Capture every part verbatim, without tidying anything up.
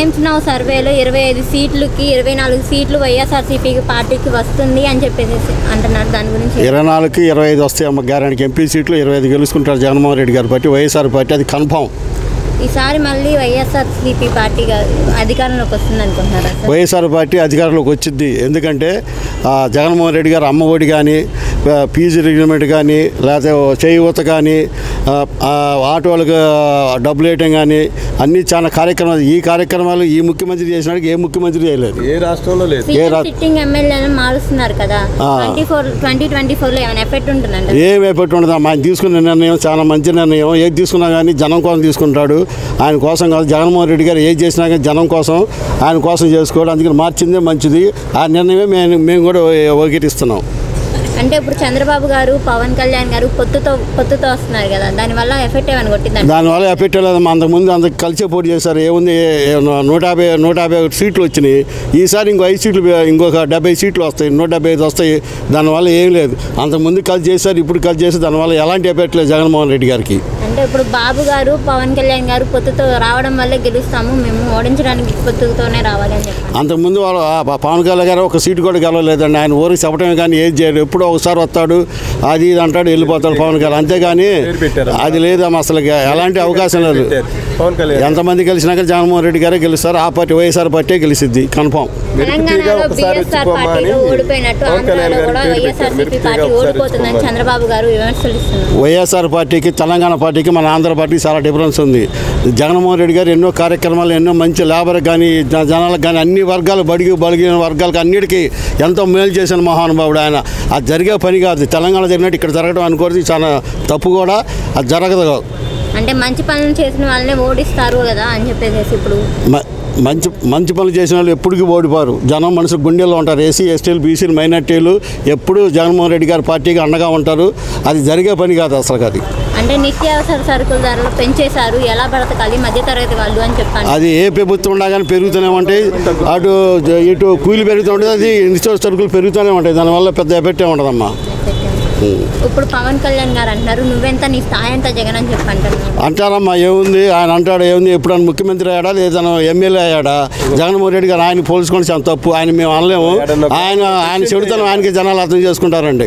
Times now సర్వేలో ఇరవై ఐదు సీట్లకి ఇరవై నాలుగు సీట్లు వైఎస్ఆర్సీపీ పార్టీకి వస్తుంది అని చెప్పేసి అంటున్నారు. దాని గురించి ఇరవై నాలుగుకి ఇరవై ఐదు వస్తాయి అమ్మ గ్యారెంటీకి. ఎంపీ సీట్లు ఇరవై ఐదు గెలుచుకుంటారు జగన్మోహన్ రెడ్డి గారి పార్టీ, వైఎస్ఆర్ పార్టీ, అది కన్ఫామ్. ఈసారి మళ్ళీ వైఎస్ఆర్సీపీ పార్టీ అధికారంలోకి వస్తుంది అనుకుంటున్నారా? వైఎస్ఆర్ పార్టీ అధికారంలోకి వచ్చింది. ఎందుకంటే జగన్మోహన్ రెడ్డి గారు అమ్మ ఒడి కానీ, పీజీ రిగ్రిమెంట్ కానీ, లేకపోతే చేయూత కానీ, ఆటోలకు డబ్బులు వేయటం కానీ అన్నీ చాలా కార్యక్రమాలు. ఈ కార్యక్రమాలు ఈ ముఖ్యమంత్రి చేసినాడు, ఏ ముఖ్యమంత్రి చేయలేదు, ఏ రాష్ట్రంలో లేదు. ఏ సిట్టింగ్ ఎమ్మెల్యేలను మారుస్తున్నారు కదా, ట్వంటీ ట్వంటీ ఫోర్ లో ఏమైనా ఎఫెక్ట్ ఉంటుందండి? ఏం ఎఫెక్ట్ ఉండదు. ఆయన తీసుకున్న నిర్ణయం చాలా మంచి నిర్ణయం. ఏది తీసుకున్నా కానీ జనం కోసం తీసుకుంటాడు, ఆయన కోసం కాదు. జగన్మోహన్ రెడ్డి గారు ఏది చేసినా కానీ జనం కోసం, ఆయన కోసం చేసుకోవడం, అందుకని మార్చిందే మంచిది. ఆ నిర్ణయమే మేము మేము కూడా ఒకటిస్తున్నాం. అంటే ఇప్పుడు చంద్రబాబు గారు, పవన్ కళ్యాణ్ గారు పొత్తుతో పొత్తుతో వస్తున్నారు కదా, దానివల్ల ఎఫెక్ట్ ఏమైనా కొట్టిందండి? దానివల్ల ఎఫెక్ట్ లేదు. అంతకుముందు అంత కలిసే పోటీ చేశారు. ఏముంది, నూట యాభై నూట యాభై సీట్లు వచ్చినాయి. ఈసారి ఇంకో ఐదు సీట్లు, ఇంకొక డెబ్బై సీట్లు వస్తాయి, నూట డెబ్బై ఐదు వస్తాయి. దానివల్ల ఏం లేదు. అంతకుముందు కలిసి చేశారు, ఇప్పుడు కలిసి చేసి దానివల్ల ఎలాంటి ఎఫెక్ట్ లేదు జగన్మోహన్ రెడ్డి గారికి. అంటే ఇప్పుడు బాబు గారు, పవన్ కళ్యాణ్ గారు పొత్తుతో రావడం వల్లే గెలుస్తాము, మేము ఓడించడానికి పొత్తుతోనే రావాలి అని చెప్పారు. అంతకుముందు వాళ్ళు పవన్ కళ్యాణ్ గారు ఒక సీటు కూడా గెలవలేదండి. ఆయన ఊరికి చెప్పడమే కానీ ఏది చేయడు. ఎప్పుడో ఒకసారి వస్తాడు, అది ఇది అంటాడు, వెళ్ళిపోతాడు పవన్ కళ్యాణ్, అంతేగాని అది లేదమ్మా. అసలు ఎలాంటి అవకాశం లేదు. ఎంతమంది గెలిచినాక జగన్మోహన్ రెడ్డి గారే గెలుస్తారు. ఆ పార్టీ వైఎస్ఆర్ పార్టీ గెలిచిద్ది కన్ఫామ్. తెలంగాణలో బీఎస్ఆర్ పార్టీలో ఓడిపోయినట్టు ఆంధ్రాలో కూడా వైఎస్ఆర్సీపీ పార్టీ ఓడిపోతుందని చంద్రబాబు గారు విమర్శిస్తున్నారు. వైఎస్ఆర్ పార్టీకి, తెలంగాణ పార్టీకి, మన ఆంధ్ర పార్టీకి చాలా డిఫరెన్స్ ఉంది. జగన్మోహన్ రెడ్డి గారు ఎన్నో కార్యక్రమాలు, ఎన్నో మంచి లేబర్కి కానీ, జనాలకు కానీ, అన్ని వర్గాలు, బడిగి బలిగిన వర్గాలకు అన్నిటికీ ఎంతో మేలు చేసిన మహానుభావుడు ఆయన. అది జరిగే పని కాదు. తెలంగాణ జరిగినట్టు ఇక్కడ జరగడం అనుకోవద్దు, చాలా తప్పు కూడా. అది జరగదు. అంటే మంచి పనులు చేసిన వాళ్ళనే ఓడిస్తారు కదా అని చెప్పేసి ఇప్పుడు మంచి మంచి పనులు చేసిన వాళ్ళు ఎప్పటికీ ఓడిపోరు. జనం మనసు గుండెల్లో ఉంటారు. ఎస్సీ ఎస్టీలు, బీసీలు, మైనార్టీలు ఎప్పుడూ జగన్మోహన్ రెడ్డి గారి పార్టీకి అండగా ఉంటారు. అది జరిగే పని కాదు అసలు. అది అంటే నిత్యావసర సరుకుల ధరలు పెంచేశారు, ఎలా బ్రతకాలి మధ్యతరగతి వాళ్ళు అని చెప్పాను. అది ఏ ప్రభుత్వం ఉండగానే పెరుగుతూనే ఉంటాయి. అటు ఇటు కూలి పెరుగుతూ ఉంటుంది, అది నిత్యావసర సరుకులు పెరుగుతూనే ఉంటాయి. దానివల్ల పెద్ద ఎఫెక్టే ఉండదమ్మా. ఇప్పుడు పవన్ కళ్యాణ్ గారు అంటున్నారు, నువ్వెంత నీ స్థాయి ఎంత జగన్ అని చెప్పి అంటారు. అంటారమ్మా, ఏముంది ఆయన అంటాడు, ఏముంది, ఎప్పుడు ఆయన ముఖ్యమంత్రి అయ్యాడా లేదా ఎమ్మెల్యే అయ్యాడా? జగన్మోహన్ రెడ్డి గారు ఆయన పోల్చుకొని చాలా తప్పు. ఆయన మేము అనలేము. ఆయన ఆయన చెడుతనం ఆయనకి జనాలు అర్థం చేసుకుంటారండి.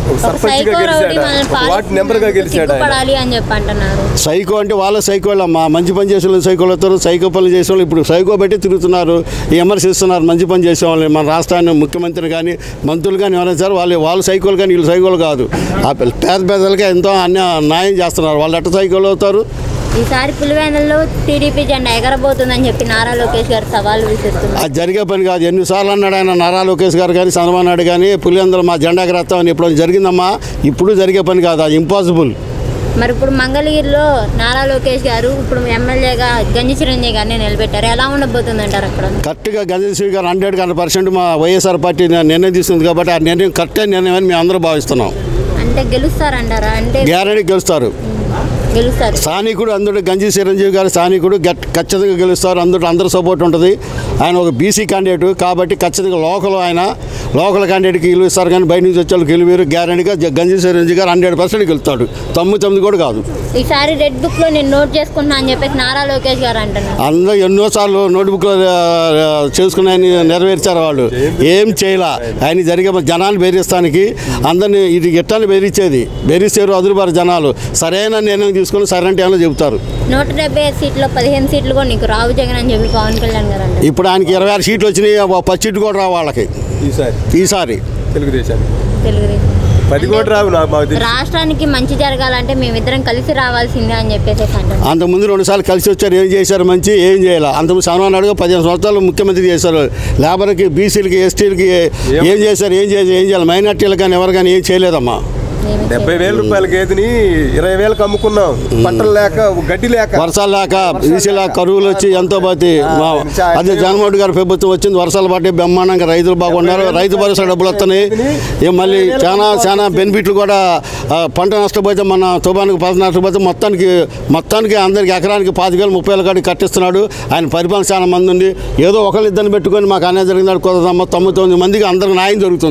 సైకో అంటే వాళ్ళ సైకోళ్ళమ్మా. మంచి పని చేసే వాళ్ళు సైకోలు వస్తారు, సైకో పనులు చేసే వాళ్ళు ఇప్పుడు సైకో పెట్టి తిరుగుతున్నారు, విమర్శిస్తున్నారు. మంచి పని చేసే వాళ్ళు మన రాష్ట్రాన్ని ముఖ్యమంత్రిని కానీ, మంత్రులు కానీ ఎవరైనా సరే వాళ్ళు వాళ్ళు సైకోలు కానీ వీళ్ళు సైకోలు కాదు. ఆ పేద పేదలకి ఎంతో అన్య న్యాయం చేస్తున్నారు. వాళ్ళు ఎట్ట సైకోలు అవుతారు? ఈసారి పులివెందులలో టీడీపీ జెండా ఎగరబోతుందని చెప్పి నారా లోకేష్ గారు సవాలు విసురుతున్నారు. అది జరిగే పని కాదు. ఎన్నిసార్లు అన్నాడు ఆయన, నారా లోకేష్ గారు కానీ, చంద్రబాబు నాయుడు కానీ, పులివెందులు మా జెండా ఎగరేస్తామని. ఇప్పుడు జరిగిందమ్మా, ఇప్పుడు జరిగే పని కాదు, అది ఇంపాసిబుల్. మరి ఇప్పుడు మంగళగిరిలో నారా లోకేష్ గారు ఇప్పుడు ఎమ్మెల్యేగా గంజి చిరంజీవి గారిని నిలబెట్టారు, ఎలా ఉండబోతుంది అంటారు అక్కడ? కరెక్ట్గా గంజి చిరంజీవి గారు హండ్రెడ్ హండ్రెడ్ పర్సెంట్ మా వైఎస్ఆర్ పార్టీ నిర్ణయం తీసుకుంది కాబట్టి ఆ నిర్ణయం కరెక్టే నిర్ణయం అని మేము అందరూ భావిస్తున్నాం. అంటే గెలుస్తారంటారా? అంటే గ్యారెంటీ గెలుస్తారు. గెలుస్తారు. స్థానికుడు అందరూ గంజి చిరంజీవి గారు స్థానికుడు ఖచ్చితంగా గెలుస్తారు. అందరూ అందరూ సపోర్ట్ ఉంటుంది. ఆయన ఒక బీసీ క్యాండిడేట్ కాబట్టి ఖచ్చితంగా లోకల్ ఆయన లోకల్ క్యాండిడేట్కి గెలుస్తారు. కానీ బయట నుంచి వచ్చే వాళ్ళు గెలివారు. గ్యారెంటీగా గంజి చిరంజీవి గారు హండ్రెడ్ పర్సెంట్ గెలుస్తాడు. తొమ్మిది తొమ్మిది కూడా కాదు. ఈసారి రెడ్ బుక్ లో నేను నోట్ చేసుకుంటున్నా అని చెప్పేసి నారా లోకేష్ గారు అంటున్నారు. అందరూ ఎన్నోసార్లు నోట్ బుక్ లో చేసుకుని ఆయన నెరవేర్చారు. వాళ్ళు ఏం చేయాల. ఆయన జరిగే జనాన్ని బెదిరిస్తానికి అందరినీ ఇది ఎట్టాన్ని బెదిరించేది. బెదిరిస్తారు అదురుబారు జనాలు. సరైన నిర్ణయం తీసుకుని సరైన టైంలో చెబుతారు. నూట డెబ్బై ఐదు సీట్లో పదిహేను సీట్లు కూడా నీకు రావు జగన్ అని చెప్పి పవన్ కళ్యాణ్ గారు అంటారు. ఇప్పుడు ఆయనకి ఇరవై ఆరు సీట్లు వచ్చినాయి. పది సీట్లు కూడా రావు వాళ్ళకి ఈసారి. ఈసారి తెలుగుదేశానికి తెలుగుదేశం పది కూడా రావు. రాష్ట్రానికి మంచి జరగాలంటే మేమిద్దరం కలిసి రావాల్సిందే అని చెప్పేసి అంటారు. అంతకుముందు రెండు సార్లు కలిసి వచ్చారు. ఏం చేశారు మంచి? ఏం చేయాలి? అంతకుముందు చంద్రబాబు నాయుడు పదిహేను సంవత్సరాలు ముఖ్యమంత్రి చేశారు. లేబర్కి, బీసీలకి, ఎస్టీలకి ఏం చేశారు? ఏం చేసి ఏం చేయాలి? మైనార్టీలకు కానీ ఎవరు కానీ ఏం చేయలేదమ్మా. డెబ్బై వేల రూపాయల గేదెని ఇరవై వేలకు అమ్ముకున్నాం. పంటలు లేక, గడ్డి లేక, వర్షాలు లేక, బీసీల కరువులు వచ్చి ఎంతో మంది. అదే జగన్మోహన్ గారి ప్రభుత్వం వచ్చింది, వర్షాలు పట్టి బ్రహ్మాండంగా రైతులు బాగున్నారు. రైతు భరోసా డబ్బులు వస్తున్నాయి. మళ్ళీ చాలా చాలా బెనిఫిట్లు కూడా. పంట నష్టపోతే మన తుఫానికి పంట నష్టపోతే మొత్తానికి మొత్తానికి అందరికి ఎకరానికి పాతిక వేలు ముప్పై వేల కాడికి కట్టిస్తున్నాడు. ఆయన పరిపాలన చాలా మంది ఉంది. ఏదో ఒకళ్ళు ఇద్దరిని పెట్టుకొని మాకు అన్యాయం జరిగిందని కుదరదమ్మా. తొమ్మిది తొమ్మిది మందికి అందరికి న్యాయం జరుగుతుంది.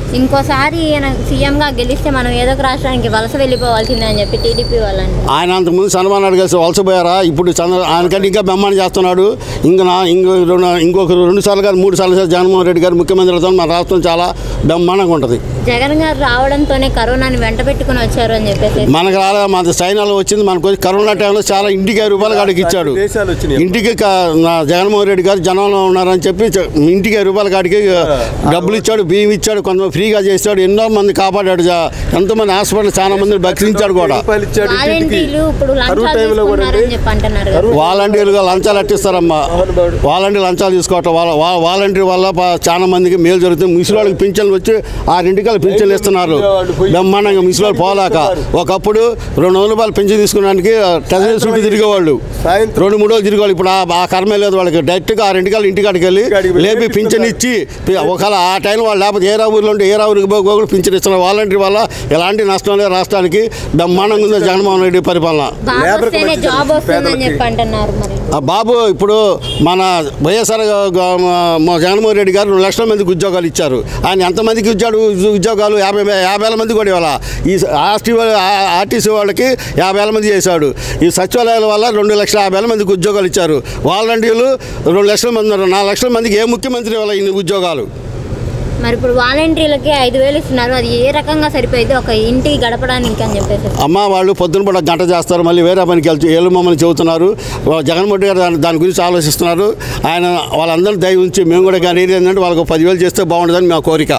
ఇంకోసారి ఈయన సీఎంగా గెలిస్తే మనం ఏదో ఒక రాష్ట్రానికి వలస వెళ్ళిపోవాల్సిందే అని చెప్పి టీడీపీ వాళ్ళండి. ఆయన అంతకుముందు చంద్రబాబు నాయుడు కలిసి వలసపోయారా, ఇప్పుడు చంద్ర ఆయనకంటే ఇంకా బెమ్మాని చేస్తున్నాడు. ఇంకా నా ఇంకో ఇంకొక రెండు సార్లు గారు మూడు సార్లు సార్ జగన్మోహన్ రెడ్డి గారు ముఖ్యమంత్రితో మన రాష్ట్రం చాలా బ్రహ్మాండంగా ఉంటుంది. జగన్ గారు రావడంతోనే కరోనాని వెంట పెట్టుకుని వచ్చారు అని చెప్పేసి మనకు రాలే, మన చైనాలో వచ్చింది. మనకు కరోనా టైంలో చాలా ఇంటికి ఐదు రూపాయలు కాడికి ఇచ్చాడు. ఇంటికి జగన్మోహన్ రెడ్డి గారు జనంలో ఉన్నారని చెప్పి ఇంటికి ఐదు రూపాయల కాడికి డబ్బులు ఇచ్చాడు, బియ్యం ఇచ్చాడు, కొంతమంది ఫ్రీగా చేస్తాడు, ఎన్నో మంది కాపాడాడు. ఎంతోమంది హాస్పిటల్ చాలా మందిని బెదిరించాడు కూడా. వాలంటీర్లుగా లంచాలు అట్టిస్తారమ్మా, వాలంటీర్ లంచాలు తీసుకోవటం వాళ్ళ వాలంటీర్ వల్ల చాలా మందికి మేలు జరుగుతుంది. ముసలి వాళ్ళకి పింఛన్లు వచ్చి ఆరింటికల్ పింఛన్లు ఇస్తున్నారు బ్రహ్మాండంగా. ముసలి వాళ్ళు పోలాక ఒకప్పుడు రెండు వందల రూపాయలు పింఛన్ తీసుకున్నానికి ట్రెజరీ చుట్టూ తిరిగేవాళ్ళు, రెండు మూడు రోజులు తిరిగేవాళ్ళు. ఇప్పుడు ఆ కర్మే లేదు వాళ్ళకి. డైరెక్ట్గా ఆరింటికల్ ఇంటికాడికి వెళ్ళి లేపి పింఛన్ ఇచ్చి ఒకవేళ ఆ టైంలో వాళ్ళు లేకపోతే ఏ ఊరిలో ఉంటే ఏ ఊరికి పోయి పింఛన్ ఇస్తున్నారు. వాలంటీర్ వల్ల ఎలాంటి నష్టం లేదు రాష్ట్రానికి. బ్రహ్మాండంగా ఉంది జగన్మోహన్ రెడ్డి పరిపాలన. బాబు ఇప్పుడు మన వైఎస్ఆర్ జగన్మోహన్ రెడ్డి గారు రెండు లక్షల మందికి ఉద్యోగాలు ఇచ్చారు. ఆయన ఎంతమందికి ఇచ్చాడు ఉద్యోగాలు? యాభై యాభై వేల మంది కూడా ఇవ్వాలి. ఈ ఆర్టీ ఆర్టీసీ వాళ్ళకి యాభై వేల మంది చేశాడు. ఈ సచివాలయాల వల్ల రెండు లక్షల యాభై వేల మందికి ఉద్యోగాలు ఇచ్చారు. వాలంటీర్లు రెండు లక్షల మంది ఉన్నారు. నాలుగు లక్షల మందికి ఏ ముఖ్యమంత్రి ఇవ్వాలి ఇన్ని ఉద్యోగాలు? మరి ఇప్పుడు వాలంటీర్లకి ఐదు వేలు ఇస్తున్నారు, అది ఏ రకంగా సరిపోయింది ఒక ఇంటికి గడపడానికి అని చెప్పేసి? అమ్మ వాళ్ళు పొద్దున పూట గంట చేస్తారు, మళ్ళీ వేరే పనికి వెళ్తూ ఏళ్ళు మమ్మల్ని చెబుతున్నారు. జగన్మోహన్ రెడ్డి గారు దాని గురించి ఆలోచిస్తున్నారు. ఆయన వాళ్ళందరూ దయ ఉంచి మేము కూడా కానీ ఏంటంటే వాళ్ళకు పదివేలు చేస్తే బాగుంటుందని మా కోరిక.